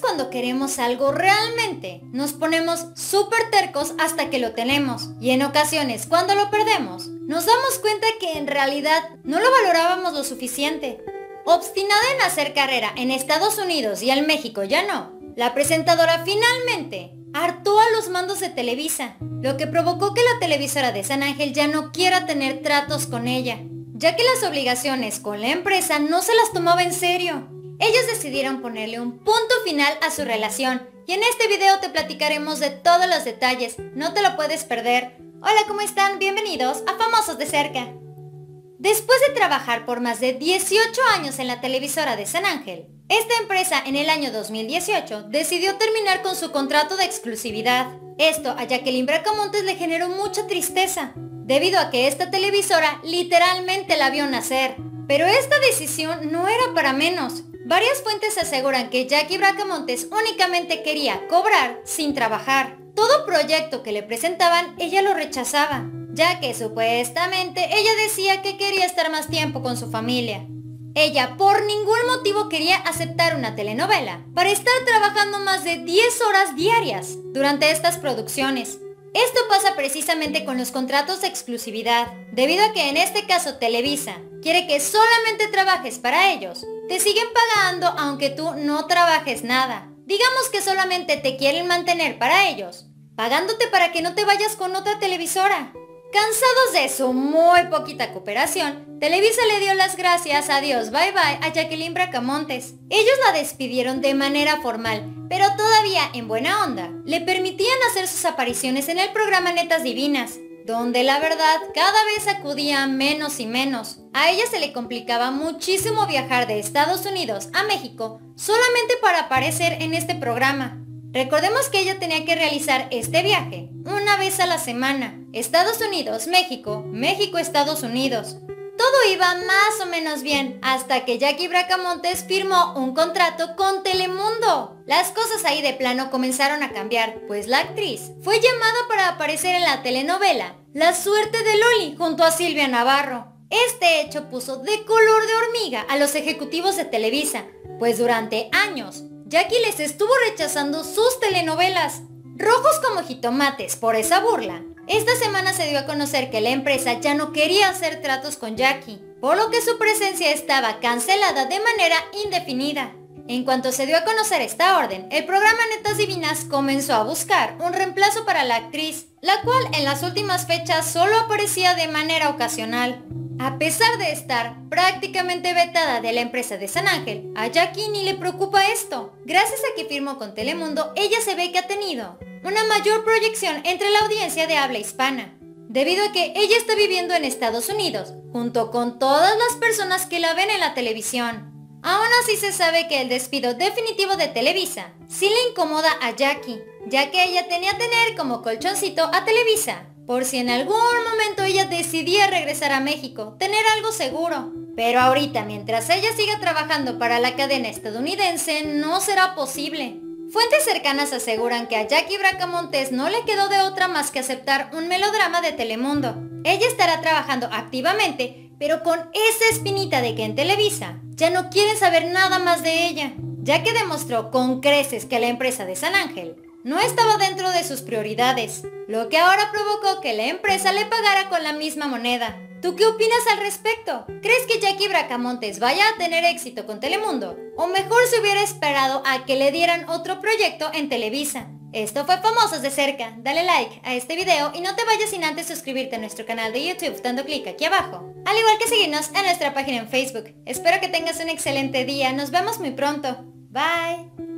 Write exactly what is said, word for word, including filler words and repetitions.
cuando queremos algo realmente, nos ponemos súper tercos hasta que lo tenemos. Y en ocasiones, cuando lo perdemos, nos damos cuenta que en realidad no lo valorábamos lo suficiente. Obstinada en hacer carrera en Estados Unidos y en México ya no, la presentadora finalmente hartó a los mandos de Televisa, lo que provocó que la televisora de San Ángel ya no quiera tener tratos con ella, ya que las obligaciones con la empresa no se las tomaba en serio. Ellos decidieron ponerle un punto final a su relación y en este video te platicaremos de todos los detalles, no te lo puedes perder. Hola, ¿cómo están? Bienvenidos a Famosos de Cerca. Después de trabajar por más de dieciocho años en la televisora de San Ángel, esta empresa en el año dos mil dieciocho decidió terminar con su contrato de exclusividad. Esto a Jacqueline Bracamontes le generó mucha tristeza, debido a que esta televisora literalmente la vio nacer. Pero esta decisión no era para menos. Varias fuentes aseguran que Jackie Bracamontes únicamente quería cobrar sin trabajar. Todo proyecto que le presentaban ella lo rechazaba, ya que supuestamente ella decía que quería estar más tiempo con su familia. Ella por ningún motivo quería aceptar una telenovela para estar trabajando más de diez horas diarias durante estas producciones. Esto pasa precisamente con los contratos de exclusividad, debido a que en este caso Televisa quiere que solamente trabajes para ellos. Te siguen pagando aunque tú no trabajes nada. Digamos que solamente te quieren mantener para ellos, pagándote para que no te vayas con otra televisora. Cansados de su muy poquita cooperación, Televisa le dio las gracias, adiós, bye bye a Jacqueline Bracamontes. Ellos la despidieron de manera formal, pero todavía en buena onda, le permitían hacer sus apariciones en el programa Netas Divinas, donde la verdad cada vez acudía menos y menos. A ella se le complicaba muchísimo viajar de Estados Unidos a México solamente para aparecer en este programa. Recordemos que ella tenía que realizar este viaje una vez a la semana. Estados Unidos, México, México, Estados Unidos. Todo iba más o menos bien hasta que Jackie Bracamontes firmó un contrato con Telemundo. Las cosas ahí de plano comenzaron a cambiar, pues la actriz fue llamada para aparecer en la telenovela La Suerte de Loli junto a Silvia Navarro. Este hecho puso de color de hormiga a los ejecutivos de Televisa, pues durante años Jackie les estuvo rechazando sus telenovelas. Rojos como jitomates por esa burla, esta semana se dio a conocer que la empresa ya no quería hacer tratos con Jackie, por lo que su presencia estaba cancelada de manera indefinida. En cuanto se dio a conocer esta orden, el programa Netas Divinas comenzó a buscar un reemplazo para la actriz, la cual en las últimas fechas solo aparecía de manera ocasional. A pesar de estar prácticamente vetada de la empresa de San Ángel, a Jackie ni le preocupa esto. Gracias a que firmó con Telemundo, ella se ve que ha tenido una mayor proyección entre la audiencia de habla hispana, debido a que ella está viviendo en Estados Unidos, junto con todas las personas que la ven en la televisión. Aún así se sabe que el despido definitivo de Televisa sí le incomoda a Jackie, ya que ella tenía tener como colchoncito a Televisa, por si en algún momento ella decidía regresar a México, tener algo seguro. Pero ahorita, mientras ella siga trabajando para la cadena estadounidense, no será posible. Fuentes cercanas aseguran que a Jackie Bracamontes no le quedó de otra más que aceptar un melodrama de Telemundo. Ella estará trabajando activamente, pero con esa espinita de que en Televisa ya no quieren saber nada más de ella, ya que demostró con creces que la empresa de San Ángel no estaba dentro de sus prioridades, lo que ahora provocó que la empresa le pagara con la misma moneda. ¿Tú qué opinas al respecto? ¿Crees que Jackie Bracamontes vaya a tener éxito con Telemundo? ¿O mejor se hubiera esperado a que le dieran otro proyecto en Televisa? Esto fue Famosos de Cerca. Dale like a este video y no te vayas sin antes suscribirte a nuestro canal de YouTube dando clic aquí abajo. Al igual que seguirnos en nuestra página en Facebook. Espero que tengas un excelente día. Nos vemos muy pronto. Bye.